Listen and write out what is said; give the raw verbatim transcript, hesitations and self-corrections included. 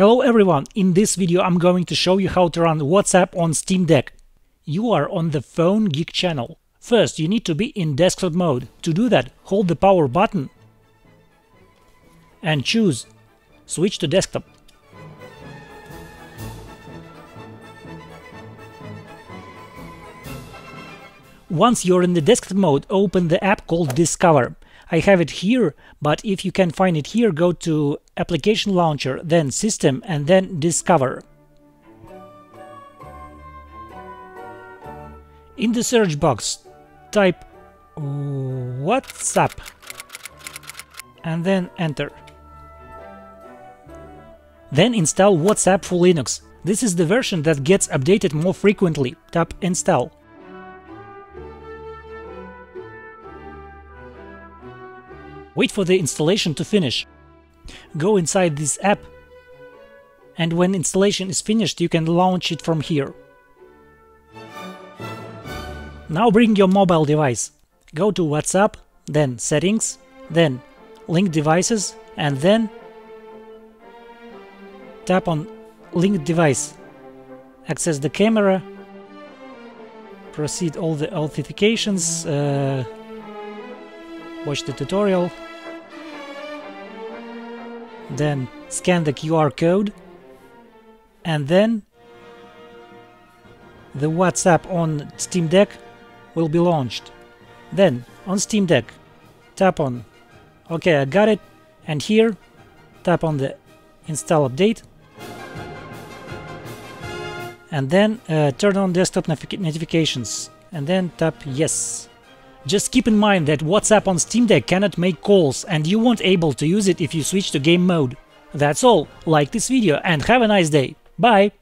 Hello everyone, in this video I'm going to show you how to run WhatsApp on Steam Deck. You are on the Phone Geek channel. First, you need to be in desktop mode. To do that, hold the power button and choose Switch to desktop. Once you're in the desktop mode, open the app called Discover. I have it here, but if you can find it here, go to Application Launcher, then System, and then Discover. In the search box, type WhatsApp and then enter. Then install WhatsApp for Linux. This is the version that gets updated more frequently. Tap Install. Wait for the installation to finish. Go inside this app, and when installation is finished, you can launch it from here. Now bring your mobile device. Go to WhatsApp, then Settings, then Link Devices, and then tap on Linked Device. Access the camera, proceed all the authentications, uh, watch the tutorial, then scan the Q R code, and then the WhatsApp on Steam Deck will be launched. Then on Steam Deck, tap on OK, I got it, and here tap on the Install Update, and then uh, turn on desktop notifications, and then tap Yes. Just keep in mind that WhatsApp on Steam Deck cannot make calls, and you won't able to use it if you switch to game mode. That's all, like this video and have a nice day. Bye!